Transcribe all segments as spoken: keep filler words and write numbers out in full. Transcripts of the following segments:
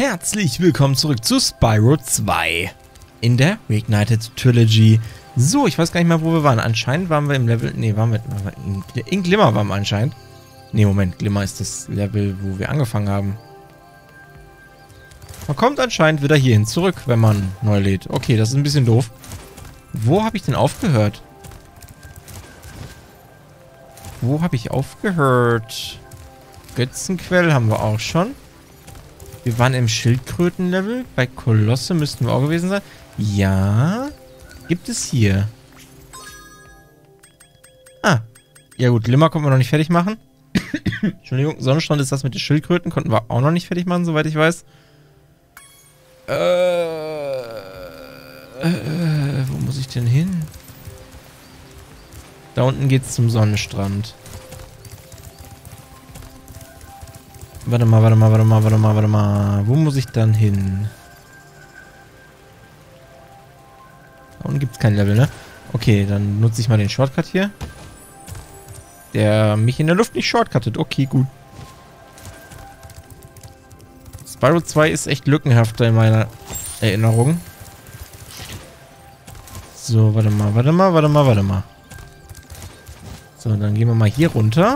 Herzlich willkommen zurück zu Spyro zwei in der Reignited Trilogy. So, ich weiß gar nicht mehr, wo wir waren. Anscheinend waren wir im Level... Ne, waren wir, waren wir in, in Glimmer waren wir anscheinend. Ne, Moment, Glimmer ist das Level, wo wir angefangen haben. Man kommt anscheinend wieder hierhin zurück, wenn man neu lädt. Okay, das ist ein bisschen doof. Wo habe ich denn aufgehört? Wo habe ich aufgehört? Götzenquell haben wir auch schon. Wir waren im Schildkrötenlevel. Bei Kolosse müssten wir auch gewesen sein. Ja. Gibt es hier. Ah. Ja gut, Glimmer konnten wir noch nicht fertig machen. Entschuldigung, Sonnenstrand ist das mit den Schildkröten. Konnten wir auch noch nicht fertig machen, soweit ich weiß. Äh, äh, wo muss ich denn hin? Da unten geht's zum Sonnenstrand. Warte mal, warte mal, warte mal, warte mal, warte mal. Wo muss ich dann hin? Da unten gibt es kein Level, ne? Okay, dann nutze ich mal den Shortcut hier. Der mich in der Luft nicht shortcuttet. Okay, gut. Spyro zwei ist echt lückenhafter in meiner Erinnerung. So, warte mal, warte mal, warte mal, warte mal. So, dann gehen wir mal hier runter.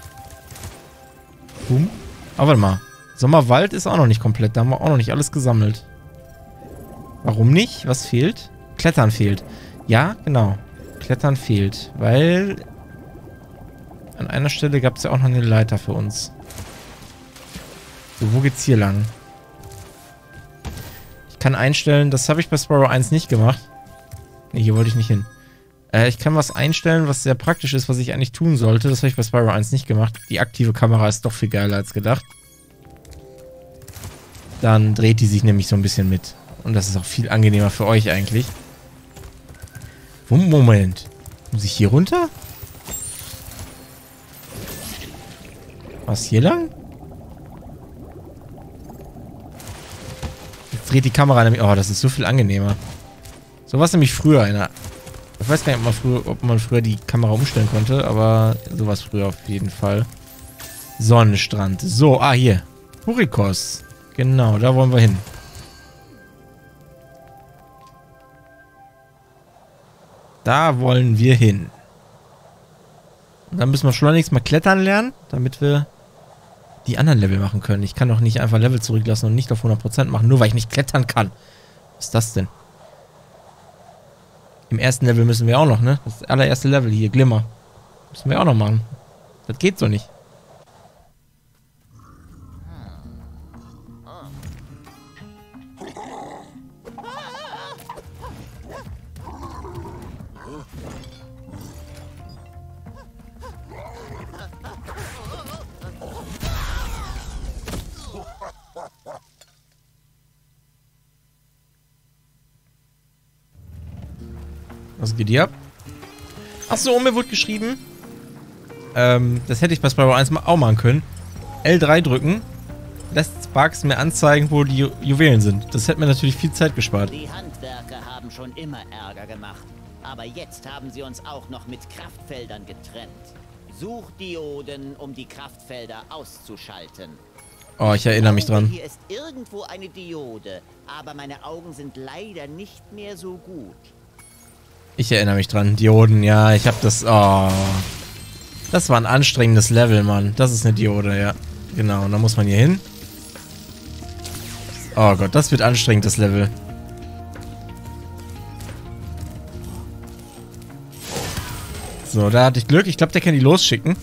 Boom. Aber warte mal. Sommerwald ist auch noch nicht komplett. Da haben wir auch noch nicht alles gesammelt. Warum nicht? Was fehlt? Klettern fehlt. Ja, genau. Klettern fehlt. Weil an einer Stelle gab es ja auch noch eine Leiter für uns. So, wo geht's hier lang? Ich kann einstellen, das habe ich bei Spyro eins nicht gemacht. Ne, hier wollte ich nicht hin. Äh, ich kann was einstellen, was sehr praktisch ist, was ich eigentlich tun sollte. Das habe ich bei Spyro eins nicht gemacht. Die aktive Kamera ist doch viel geiler als gedacht. Dann dreht die sich nämlich so ein bisschen mit. Und das ist auch viel angenehmer für euch eigentlich. Moment. Muss ich hier runter? Was, hier lang? Jetzt dreht die Kamera nämlich... Oh, das ist so viel angenehmer. So war es nämlich früher in der... Ich weiß gar nicht, ob man, früher, ob man früher die Kamera umstellen konnte, aber sowas früher auf jeden Fall. Sonnenstrand. So, ah, hier. Hurikos. Genau, da wollen wir hin. Da wollen wir hin. Und dann müssen wir schleunigst mal klettern lernen, damit wir die anderen Level machen können. Ich kann doch nicht einfach Level zurücklassen und nicht auf hundert Prozent machen, nur weil ich nicht klettern kann. Was ist das denn? Im ersten Level müssen wir auch noch, ne? Das allererste Level hier, Glimmer. Müssen wir auch noch machen. Das geht so nicht. Was geht hier ab? Achso, mir wurde geschrieben. Ähm, das hätte ich bei Spyro eins auch machen können. L drei drücken. Lässt Sparks mir anzeigen, wo die Ju Juwelen sind. Das hätte mir natürlich viel Zeit gespart. Die Handwerker haben schon immer Ärger gemacht. Aber jetzt haben sie uns auch noch mit Kraftfeldern getrennt. Suchdioden, um die Kraftfelder auszuschalten. Oh, ich erinnere mich dran. Hier ist irgendwo eine Diode. Aber meine Augen sind leider nicht mehr so gut. Ich erinnere mich dran. Dioden, ja, ich habe das... Oh. Das war ein anstrengendes Level, Mann. Das ist eine Diode, ja. Genau, und dann muss man hier hin. Oh Gott, das wird anstrengend, das Level. So, da hatte ich Glück. Ich glaube, der kann die losschicken.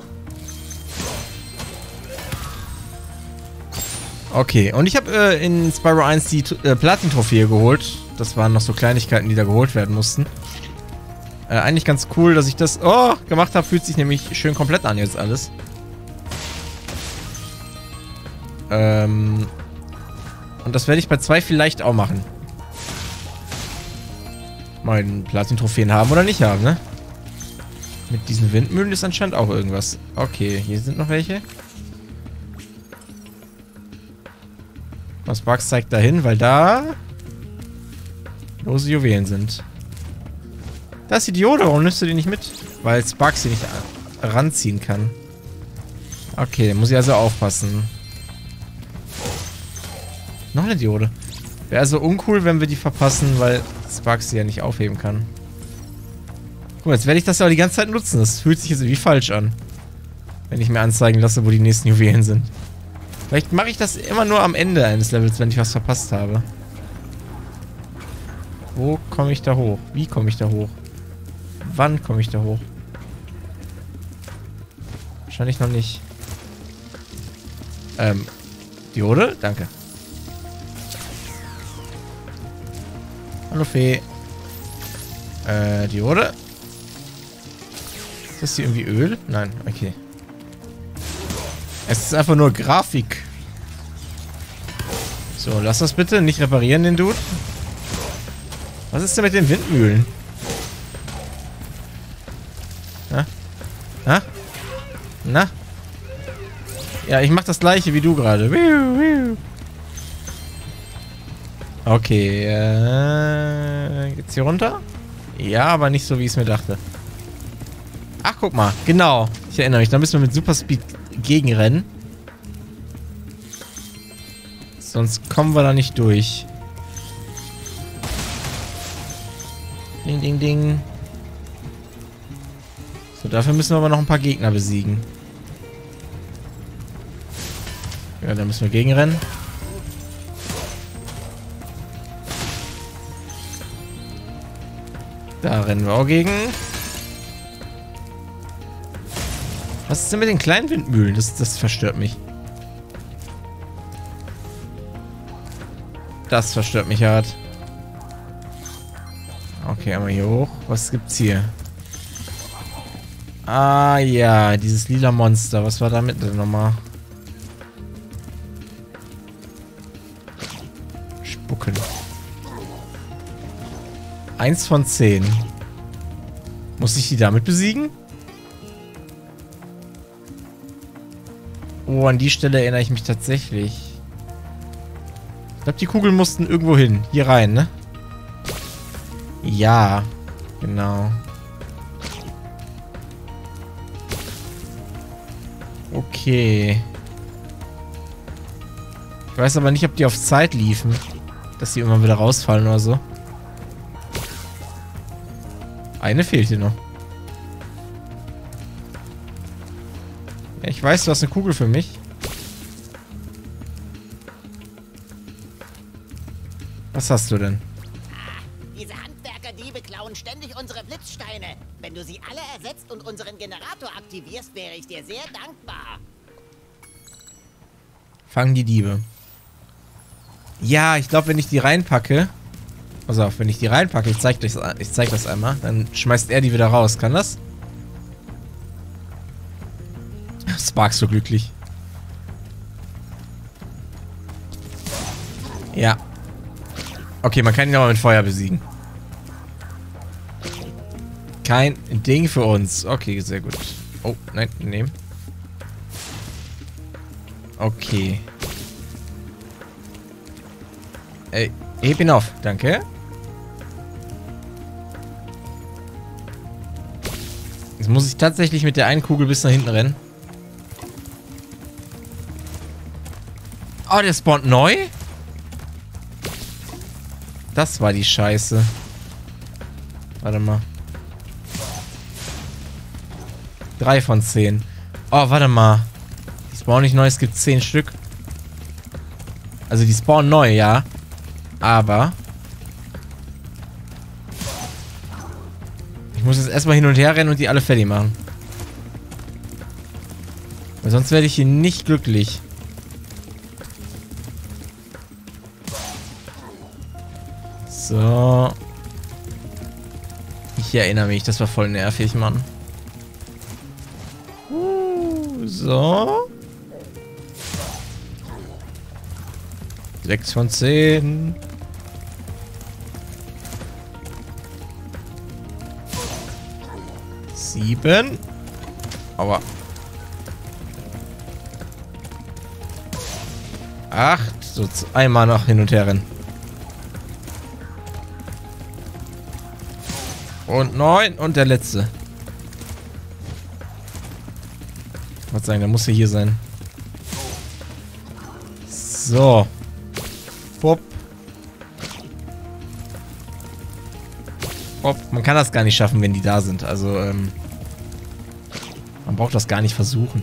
Okay, und ich habe äh, in Spyro eins die äh, Platin-Trophäe geholt. Das waren noch so Kleinigkeiten, die da geholt werden mussten. Äh, eigentlich ganz cool, dass ich das oh, gemacht habe. Fühlt sich nämlich schön komplett an jetzt alles. Ähm, und das werde ich bei zwei vielleicht auch machen. Mal den Platin-Trophäen haben oder nicht haben, ne? Mit diesen Windmühlen ist anscheinend auch irgendwas. Okay, hier sind noch welche. Was Bugs zeigt dahin, weil da lose Juwelen sind. Da ist die Diode, warum nimmst du die nicht mit? Weil Sparks sie nicht ranziehen kann. Okay, muss ich also aufpassen. Noch eine Diode. Wäre also uncool, wenn wir die verpassen, weil Sparx sie ja nicht aufheben kann. Guck mal, jetzt werde ich das ja auch die ganze Zeit nutzen. Das fühlt sich jetzt irgendwie falsch an. Wenn ich mir anzeigen lasse, wo die nächsten Juwelen sind. Vielleicht mache ich das immer nur am Ende eines Levels, wenn ich was verpasst habe. Wo komme ich da hoch? Wie komme ich da hoch? Wann komme ich da hoch? Wahrscheinlich noch nicht. Ähm, Diode? Danke. Hallo Fee. Äh, Diode? Ist das hier irgendwie Öl? Nein, okay. Es ist einfach nur Grafik. So, lass das bitte. Nicht reparieren, den Dude. Was ist denn mit den Windmühlen? Na? Na? Na? Ja, ich mach das gleiche wie du gerade. Okay, äh... geht's hier runter? Ja, aber nicht so, wie ich es mir dachte. Ach, guck mal. Genau. Ich erinnere mich. Da müssen wir mit Super Speed gegenrennen. Sonst kommen wir da nicht durch. Ding, ding, ding. So, dafür müssen wir aber noch ein paar Gegner besiegen. Ja, da müssen wir gegenrennen. Da rennen wir auch gegen. Was ist denn mit den kleinen Windmühlen? Das, das verstört mich. Das verstört mich hart. Okay, einmal hier hoch. Was gibt's hier? Ah ja, dieses lila Monster. Was war da mit denn nochmal? Spucken. Eins von zehn. Muss ich die damit besiegen? Oh, an die Stelle erinnere ich mich tatsächlich. Ich glaube, die Kugeln mussten irgendwo hin. Hier rein, ne? Ja, genau. Okay. Ich weiß aber nicht, ob die auf Zeit liefen. Dass die immer wieder rausfallen oder so. Eine fehlt hier noch. Ja, ich weiß, du hast eine Kugel für mich. Was hast du denn? Diese Handwerker-Diebe klauen ständig unsere Blitzsteine. Wenn du sie alle ersetzt und unseren Generator aktivierst, wäre ich dir sehr dankbar. Fangen die Diebe. Ja, ich glaube, wenn ich die reinpacke... Pass auf, wenn ich die reinpacke, ich zeig, das, ich zeig das einmal, dann schmeißt er die wieder raus. Kann das? Sparx so glücklich. Ja. Okay, man kann ihn aber mit Feuer besiegen. Kein Ding für uns. Okay, sehr gut. Oh, nein, nehmen. Okay. Ey, heb ihn auf. Danke. Jetzt muss ich tatsächlich mit der einen Kugel bis nach hinten rennen. Oh, der spawnt neu? Das war die Scheiße. Warte mal. Drei von zehn. Oh, warte mal. Die spawnen nicht neu, es gibt zehn Stück. Also die spawnen neu, ja. Aber... ich muss jetzt erstmal hin und her rennen und die alle fertig machen. Weil sonst werde ich hier nicht glücklich. So. Ich erinnere mich, das war voll nervig, Mann. Uh, so. sechs von zehn. sieben. Aua. acht. So, einmal noch hin und her rennen. Und neun. Und der letzte. Ich wollte sagen, der muss ja hier sein. So. Bob. Bob. Man kann das gar nicht schaffen, wenn die da sind. Also, ähm... man braucht das gar nicht versuchen.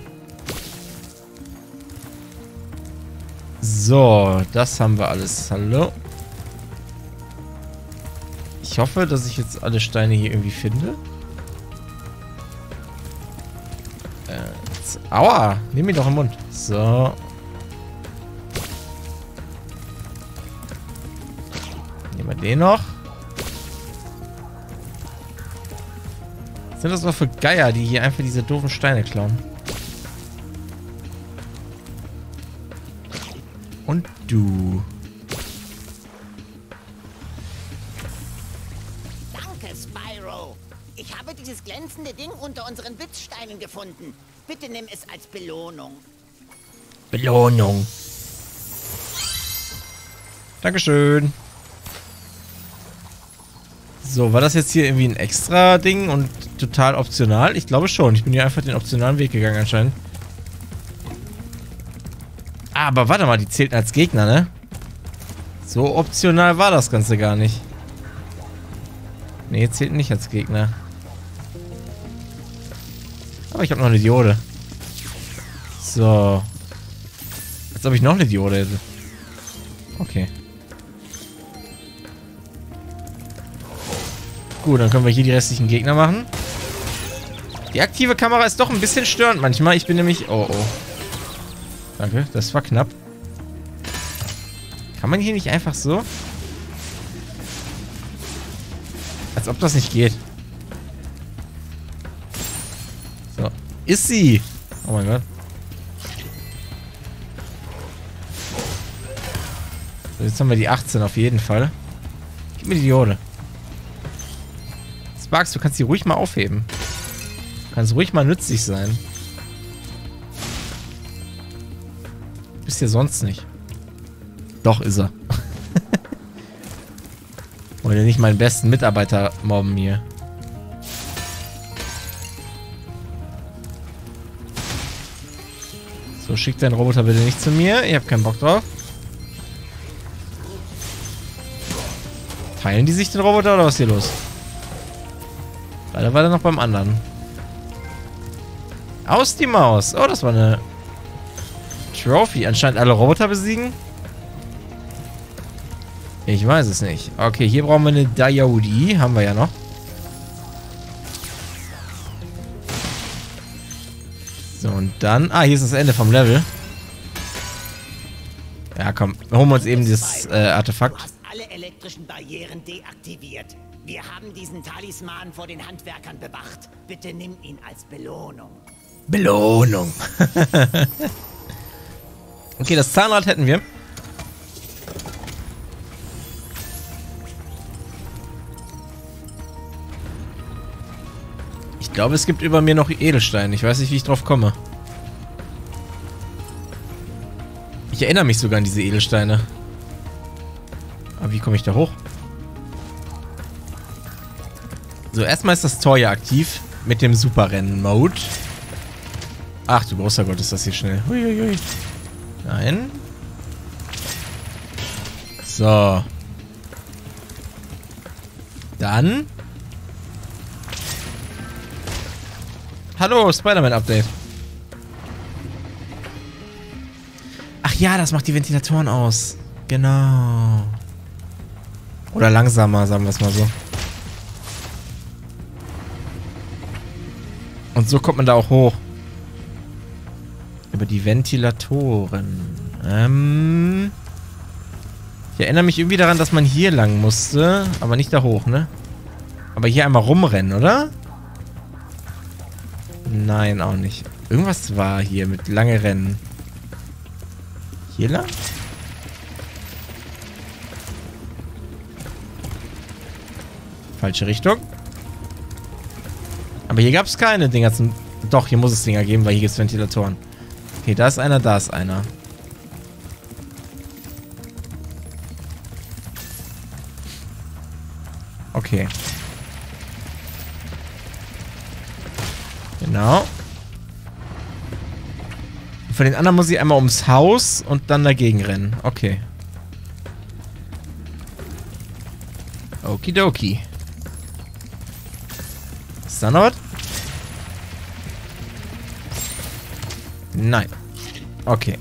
So, das haben wir alles. Hallo. Ich hoffe, dass ich jetzt alle Steine hier irgendwie finde. Äh, jetzt, aua! Nimm ihn doch im Mund. So. Nehmen wir den noch. Was sind das noch für Geier, die hier einfach diese doofen Steine klauen? Und du. Danke, Spyro. Ich habe dieses glänzende Ding unter unseren Blitzsteinen gefunden. Bitte nimm es als Belohnung. Belohnung. Dankeschön. So, war das jetzt hier irgendwie ein extra Ding und total optional? Ich glaube schon. Ich bin hier einfach den optionalen Weg gegangen anscheinend. Ah, aber warte mal, die zählten als Gegner, ne? So optional war das Ganze gar nicht. Ne, zählten nicht als Gegner. Aber ich habe noch eine Diode. So. Als ob ich noch eine Diode hätte. Okay. Gut, dann können wir hier die restlichen Gegner machen. Die aktive Kamera ist doch ein bisschen störend manchmal. Ich bin nämlich... Oh, oh. Danke, das war knapp. Kann man hier nicht einfach so? Als ob das nicht geht. So. Ist sie! Oh mein Gott. So, jetzt haben wir die achtzehn auf jeden Fall. Gib mir die Diode. Sparx, du kannst die ruhig mal aufheben. Du kannst ruhig mal nützlich sein. Bist ja sonst nicht. Doch, ist er. Wollte nicht meinen besten Mitarbeiter mobben hier. So, schick deinen Roboter bitte nicht zu mir. Ich habe keinen Bock drauf. Teilen die sich den Roboter oder was ist hier los? Leider war er noch beim anderen. Aus die Maus. Oh, das war eine Trophy. Anscheinend alle Roboter besiegen. Ich weiß es nicht. Okay, hier brauchen wir eine Diode. Haben wir ja noch. So, und dann... Ah, hier ist das Ende vom Level. Ja, komm. Wir holen uns eben dieses äh, Artefakt. Du hast alle elektrischen Barrieren deaktiviert. Wir haben diesen Talisman vor den Handwerkern bewacht. Bitte nimm ihn als Belohnung. Belohnung. Okay, das Zahnrad hätten wir. Ich glaube, es gibt über mir noch Edelsteine. Ich weiß nicht, wie ich drauf komme. Ich erinnere mich sogar an diese Edelsteine. Aber wie komme ich da hoch? So, erstmal ist das Tor ja aktiv mit dem Superrennen-Mode. Ach du großer Gott, ist das hier schnell. Huiuiui. Nein. So. Dann. Hallo, Spider-Man-Update. Ach ja, das macht die Ventilatoren aus. Genau. Oder langsamer, sagen wir es mal so. Und so kommt man da auch hoch. Über die Ventilatoren. Ähm. Ich erinnere mich irgendwie daran, dass man hier lang musste. Aber nicht da hoch, ne? Aber hier einmal rumrennen, oder? Nein, auch nicht. Irgendwas war hier mit lange Rennen. Hier lang? Falsche Richtung. Aber hier gab es keine Dinger zum... Doch, hier muss es Dinger geben, weil hier gibt es Ventilatoren. Okay, da ist einer, da ist einer. Okay. Genau. Und von den anderen muss ich einmal ums Haus und dann dagegen rennen. Okay. Okidoki. Ist da noch was? Nein. Okay.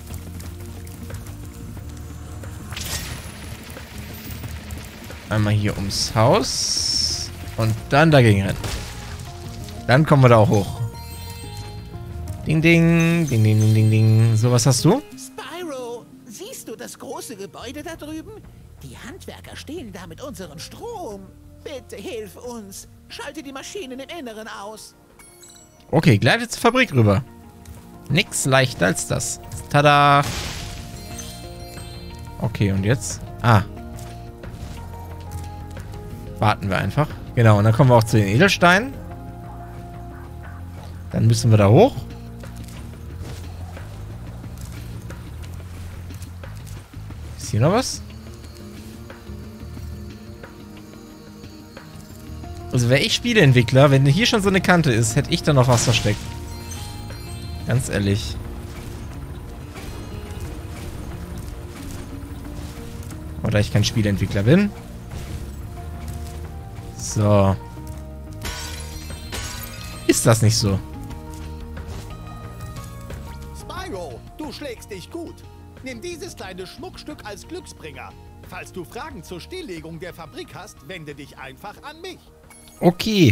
Einmal hier ums Haus. Und dann dagegen rennen. Dann kommen wir da auch hoch. Ding, ding, ding, ding, ding, ding, ding. So, was hast du? Spyro, siehst du das große Gebäude da drüben? Die Handwerker stehlen da mit unserem Strom. Bitte hilf uns. Schalte die Maschinen im Inneren aus. Okay, gleite zur Fabrik rüber. Nix leichter als das. Tada! Okay, und jetzt? Ah. Warten wir einfach. Genau, und dann kommen wir auch zu den Edelsteinen. Dann müssen wir da hoch. Ist hier noch was? Also wäre ich Spieleentwickler, wenn hier schon so eine Kante ist, hätte ich da noch was versteckt. Ganz ehrlich. Oder ich kein Spieleentwickler bin. So. Ist das nicht so? Spyro, du schlägst dich gut. Nimm dieses kleine Schmuckstück als Glücksbringer. Falls du Fragen zur Stilllegung der Fabrik hast, wende dich einfach an mich. Okay.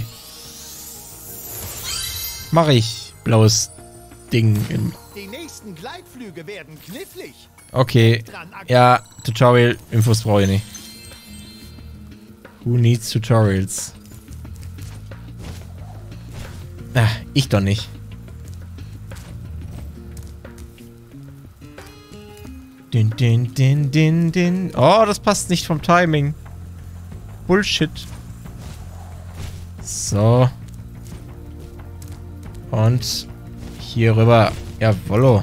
Mach ich. Blaues Ding. Im Die nächsten Gleitflüge werden knifflig. okay. Ja, Tutorial-Infos brauche ich nicht. Who needs Tutorials? Ah, ich doch nicht. Din, din, din, din, din. Oh, das passt nicht vom Timing. Bullshit. So. Und hier rüber. Jawollo.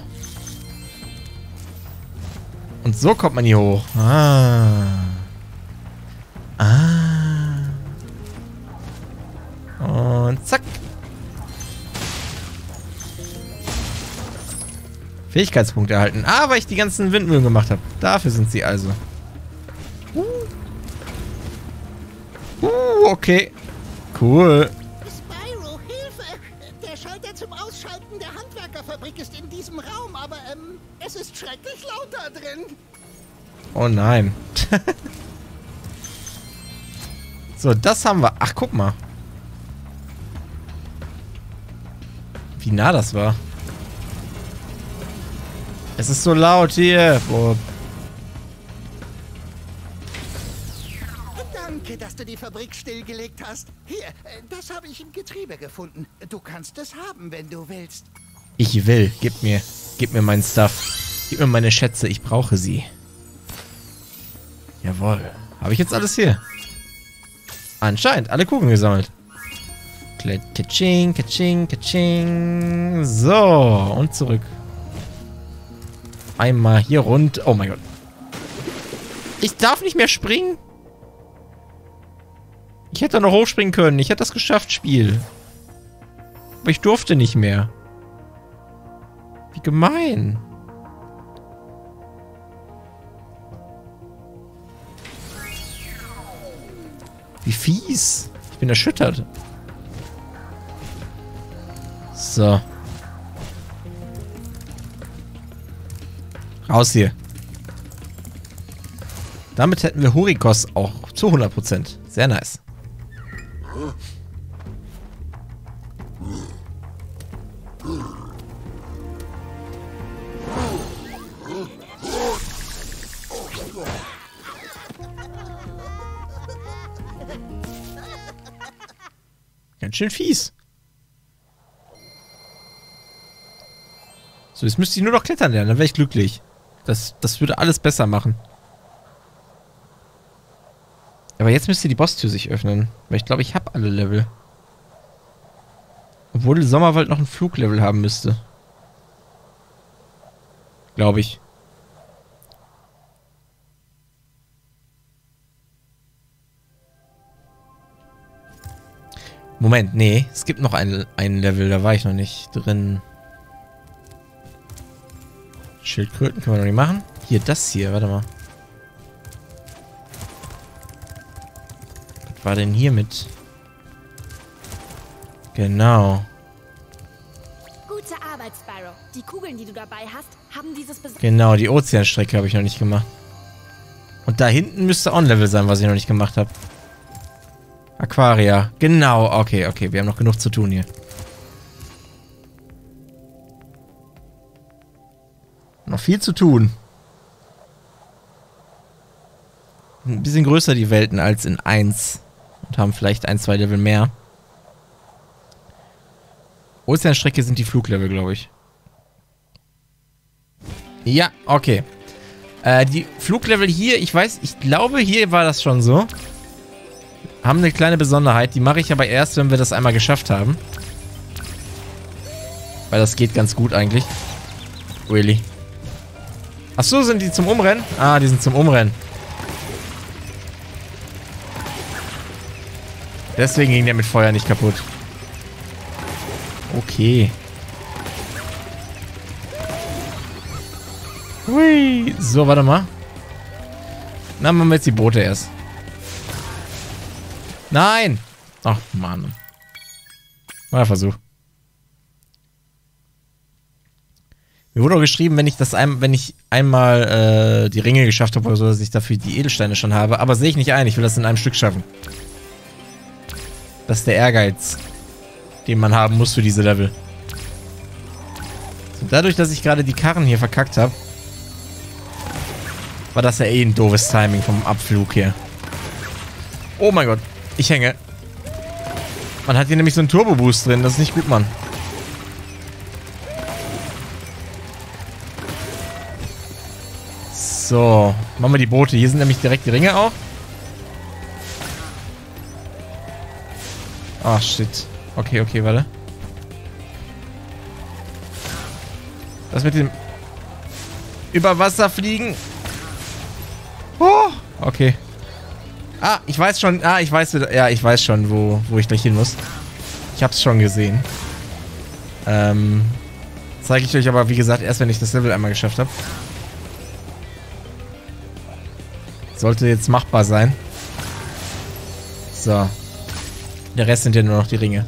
Und so kommt man hier hoch. Ah. Ah. Und zack. Fähigkeitspunkte erhalten. Ah, weil ich die ganzen Windmühlen gemacht habe. Dafür sind sie also. Uh. Uh, okay. Cool. Spyro, Hilfe! Der Schalter zum Ausschalten der Handwerkerfabrik ist in diesem Raum, aber ähm, es ist schrecklich laut da drin. Oh nein. So, das haben wir. Ach, guck mal. Wie nah das war. Es ist so laut hier. Boah. Danke, dass du die Fabrik stillgelegt hast. Hier, äh, das habe ich im Getriebe gefunden. Du kannst es haben, wenn du willst. Ich will. Gib mir. Gib mir meinen Stuff. Gib mir meine Schätze. Ich brauche sie. Jawohl. Habe ich jetzt alles hier? Anscheinend. Alle Kugeln gesammelt. Katsching, katsching, katsching. So. Und zurück. Einmal hier rund. Oh mein Gott. Ich darf nicht mehr springen. Ich hätte noch hochspringen können. Ich hätte das geschafft, Spiel. Aber ich durfte nicht mehr. Wie gemein. Wie fies. Ich bin erschüttert. So. Raus hier. Damit hätten wir Hurikos auch zu hundert Prozent. Sehr nice. Ganz schön fies. So, jetzt müsste ich nur noch klettern lernen, dann wäre ich glücklich. Das, das würde alles besser machen. Aber jetzt müsste die Bosstür sich öffnen. Weil ich glaube, ich habe alle Level. Obwohl der Sommerwald noch ein Fluglevel haben müsste. Glaube ich. Moment, nee. Es gibt noch ein, ein Level, da war ich noch nicht drin. Schildkröten können wir noch nicht machen. Hier, das hier, warte mal. war denn hiermit? Genau. Gute Arbeit, Spyro. Die Kugeln, die du dabei hast, haben dieses Bes Genau, die Ozeanstrecke habe ich noch nicht gemacht. Und da hinten müsste auch ein Level sein, was ich noch nicht gemacht habe. Aquaria. Genau, okay, okay. Wir haben noch genug zu tun hier. Noch viel zu tun. Ein bisschen größer die Welten als in eins. Und haben vielleicht ein, zwei Level mehr. Ozeanstrecke sind die Fluglevel, glaube ich. Ja, okay. Äh, die Fluglevel hier, ich weiß, ich glaube, hier war das schon so. Haben eine kleine Besonderheit. Die mache ich aber erst, wenn wir das einmal geschafft haben. Weil das geht ganz gut eigentlich. Really. Achso, sind die zum Umrennen? Ah, die sind zum Umrennen. Deswegen ging der mit Feuer nicht kaputt. Okay. Hui. So, warte mal. Na, machen wir jetzt die Boote erst. Nein! Ach, Mann. Mal Versuch. Mir wurde auch geschrieben, wenn ich das ein, wenn ich einmal äh, die Ringe geschafft habe oder so, dass ich dafür die Edelsteine schon habe. Aber sehe ich nicht ein. Ich will das in einem Stück schaffen. Das ist der Ehrgeiz, den man haben muss für diese Level. So, dadurch, dass ich gerade die Karren hier verkackt habe, war das ja eh ein doofes Timing vom Abflug hier. Oh mein Gott. Ich hänge. Man hat hier nämlich so einen Turbo-Boost drin. Das ist nicht gut, Mann. So. Machen wir die Boote. Hier sind nämlich direkt die Ringe auch. Ach, shit. Okay, okay, warte. Das mit dem Überwasserfliegen. Oh, okay. Ah, ich weiß schon. Ah, ich weiß wieder. Ja, ich weiß schon, wo, wo ich gleich hin muss. Ich hab's schon gesehen. Ähm. Zeige ich euch aber, wie gesagt, erst wenn ich das Level einmal geschafft habe. Sollte jetzt machbar sein. So. Der Rest sind ja nur noch die Ringe.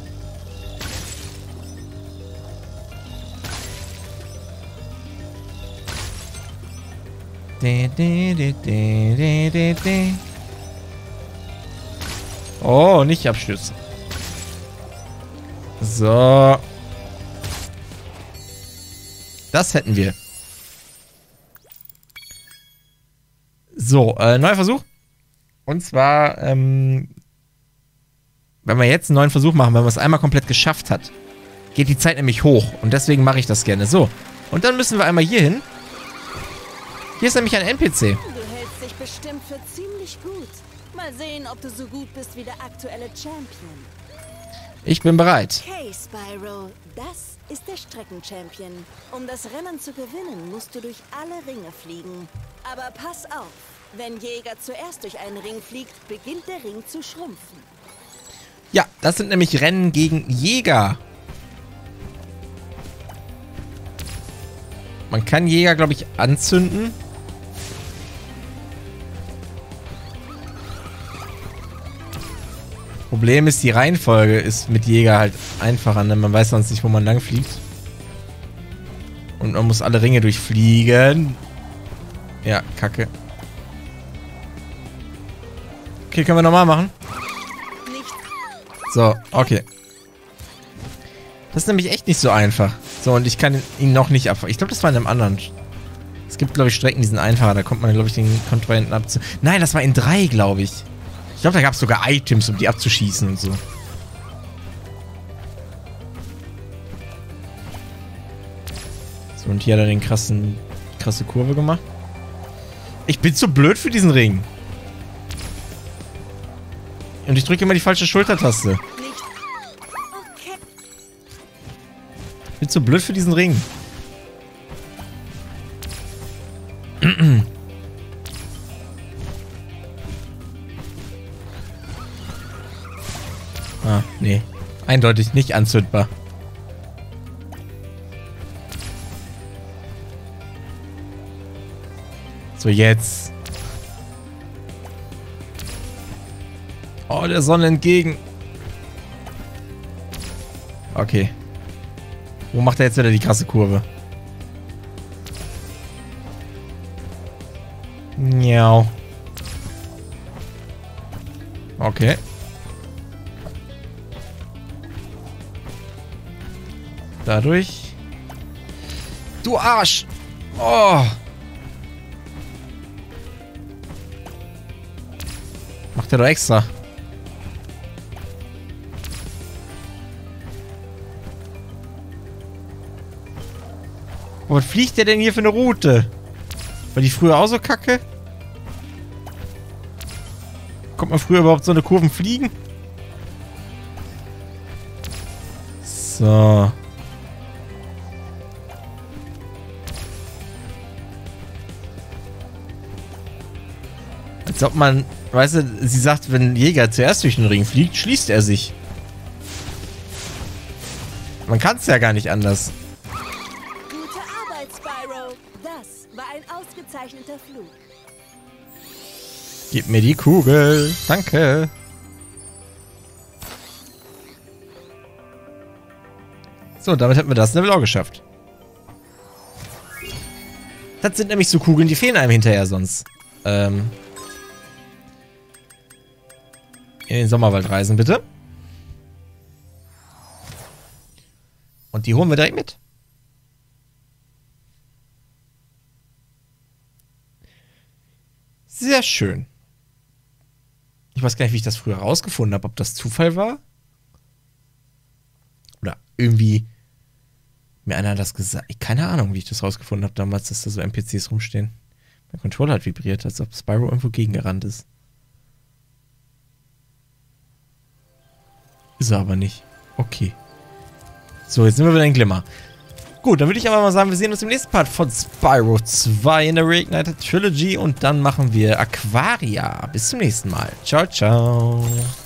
De, de, de, de, de, de, de. Oh, nicht abstürzen. So. Das hätten wir. So, äh, neuer Versuch. Und zwar, ähm, wenn wir jetzt einen neuen Versuch machen, wenn man es einmal komplett geschafft hat, geht die Zeit nämlich hoch. Und deswegen mache ich das gerne. So. Und dann müssen wir einmal hier hin. Hier ist nämlich ein N P C. Du hältst dich bestimmt für ziemlich gut. Mal sehen, ob du so gut bist wie der aktuelle Champion. Ich bin bereit. Okay, Spyro, das ist der Streckenchampion. Um das Rennen zu gewinnen, musst du durch alle Ringe fliegen. Aber pass auf, wenn Jäger zuerst durch einen Ring fliegt, beginnt der Ring zu schrumpfen. Ja, das sind nämlich Rennen gegen Jäger. Man kann Jäger, glaube ich, anzünden. Problem ist, die Reihenfolge ist mit Jäger halt einfacher, ne? Man weiß sonst nicht, wo man lang fliegt. Und man muss alle Ringe durchfliegen. Ja, kacke. Okay, können wir nochmal machen? So, okay. Das ist nämlich echt nicht so einfach. So, und ich kann ihn noch nicht abfahren. Ich glaube, das war in einem anderen. Es gibt, glaube ich, Strecken, die sind einfacher. Da kommt man, glaube ich, den Kontrahenten abzu... Nein, das war in drei, glaube ich. Ich glaube, da gab es sogar Items, um die abzuschießen und so. So, und hier hat er den krassen, krasse Kurve gemacht. Ich bin zu blöd für diesen Ring. Und ich drücke immer die falsche Schultertaste. Ich bin zu blöd für diesen Ring. Ah, nee. Eindeutig nicht anzündbar. So, jetzt. Oh, der Sonne entgegen. Okay. Wo macht er jetzt wieder die krasse Kurve? Miau. Okay. Dadurch. Du Arsch! Oh! Macht er doch extra. Was fliegt der denn hier für eine Route? War die früher auch so kacke? Kommt man früher überhaupt so eine Kurven fliegen? So. Als ob man, weißt du, sie sagt, wenn Jäger zuerst durch den Ring fliegt, schließt er sich. Man kann es ja gar nicht anders. Gute Arbeit, Spyro. Das war ein ausgezeichneter Flug. Gib mir die Kugel. Danke. So, damit hätten wir das Level auch geschafft. Das sind nämlich so Kugeln, die fehlen einem hinterher sonst. Ähm... In den Sommerwald reisen, bitte. Und die holen wir direkt mit. Sehr schön. Ich weiß gar nicht, wie ich das früher rausgefunden habe. Ob das Zufall war? Oder irgendwie mir einer das gesagt. Keine Ahnung, wie ich das rausgefunden habe damals, dass da so N P Cs rumstehen. Mein Controller hat vibriert, als ob Spyro irgendwo gegengerannt ist. Ist er aber nicht. Okay. So, jetzt sind wir wieder in Glimmer. Gut, dann würde ich aber mal sagen, wir sehen uns im nächsten Part von Spyro zwei in der Reignited Trilogy und dann machen wir Aquaria. Bis zum nächsten Mal. Ciao, ciao.